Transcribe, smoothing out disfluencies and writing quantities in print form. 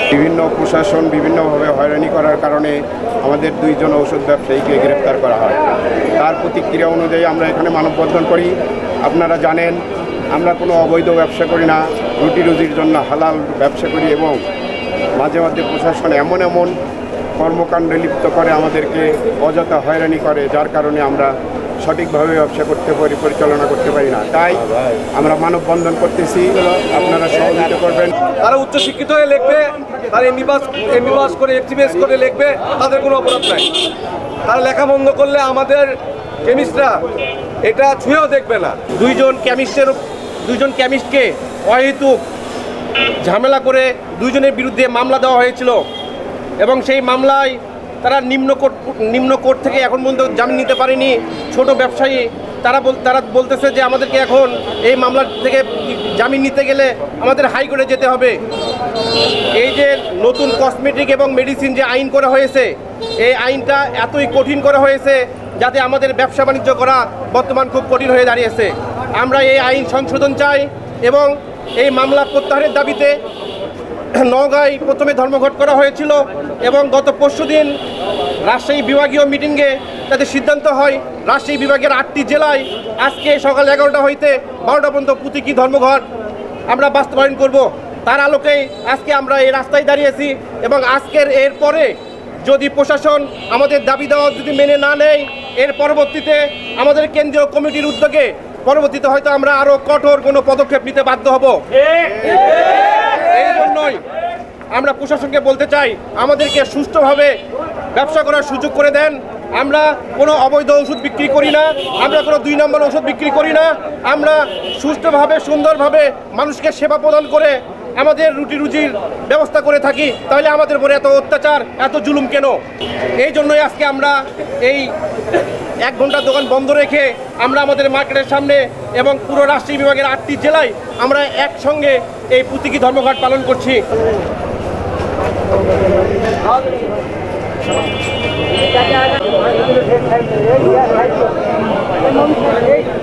বিভিন্ন প্রশাসন বিভিন্নভাবে হয়রানি করার কারণে আমাদের 2 জন ঔষধ ব্যবসায়ীকে গ্রেপ্তার করা হয়। তার প্রতিক্রিয়া অনুযায়ী আমরা এখানে মানববন্ধন করি। আপনারা জানেন আমরা কোনো অবৈধ ব্যবসা করি না, রুটি রুজির জন্য হালাল ব্যবসা করি এবং মাঝে মাঝে প্রশাসন এমন কর্মকাণ্ডে লিপ্ত করে, আমাদেরকে অযথা হয়রানি করে, যার কারণে আমরা সঠিকভাবে ব্যবসা করতে পারি, পরিচালনা করতে পারি না। তাই আমরা মানববন্ধন করতেছি, আপনারা সহযোগিতা করবেন। তারা উচ্চশিক্ষিত হয়ে লিখবে, তারা এমবিবিএস করে এফটিবিএস করে লিখবে, তাদের কোনো অপরাধ নাই। তারা লেখা বন্ধ করলে আমাদের কেমিস্টরা এটা ছুঁয়েও দেখবে না। দুইজন কেমিস্টকে অহেতুক ঝামেলা করে 2 জনের বিরুদ্ধে মামলা দেওয়া হয়েছিল এবং সেই মামলায় তারা নিম্ন কোর্ট থেকে এখন পর্যন্ত জামিন নিতে পারেনি। ছোট ব্যবসায়ী তারা বলতেছে যে আমাদেরকে এখন এই মামলা থেকে জামিন নিতে গেলে আমাদের হাইকোর্টে যেতে হবে। এই যে নতুন কসমেটিক এবং মেডিসিন যে আইন করা হয়েছে, এই আইনটা এতই কঠিন করা হয়েছে যাতে আমাদের ব্যবসা বাণিজ্য করা বর্তমান খুব কঠিন হয়ে দাঁড়িয়েছে। আমরা এই আইন সংশোধন চাই এবং এই মামলা প্রত্যাহারের দাবিতে নওগাঁয় প্রথমে ধর্মঘট করা হয়েছিল এবং গত পরশুদিন রাজশাহী বিভাগীয় মিটিংয়ে তাদের সিদ্ধান্ত হয় রাজশাহী বিভাগের 8টি জেলায় আজকে সকাল 11টা হইতে 12টা পর্যন্ত প্রতীকী ধর্মঘট আমরা বাস্তবায়ন করব। তার আলোকেই আজকে আমরা এই রাস্তায় দাঁড়িয়েছি এবং আজকের এরপরে যদি প্রশাসন আমাদের দাবি দেওয়া যদি মেনে না নেয়, এর পরবর্তীতে আমাদের কেন্দ্রীয় কমিটির উদ্যোগে পরবর্তীতে হয়তো আমরা আরও কঠোর কোনো পদক্ষেপ নিতে বাধ্য হব। এই জন্যই আমরা প্রশাসনকে বলতে চাই আমাদেরকে সুষ্ঠুভাবে ব্যবসা করার সুযোগ করে দেন। আমরা কোনো অবৈধ ওষুধ বিক্রি করি না, আমরা কোনো 2 নম্বর ওষুধ বিক্রি করি না। আমরা সুষ্ঠুভাবে সুন্দরভাবে মানুষকে সেবা প্রদান করে আমাদের রুটি রুজির ব্যবস্থা করে থাকি। তাহলে আমাদের উপরে এত অত্যাচার, এত জুলুম কেন? এই জন্যই আজকে আমরা এই 1 ঘন্টা দোকান বন্ধ রেখে আমরা আমাদের মার্কেটের সামনে এবং পুরো রাজশাহী বিভাগের 8টি জেলায় আমরা একসঙ্গে এই প্রতীকী ধর্মঘট পালন করছি।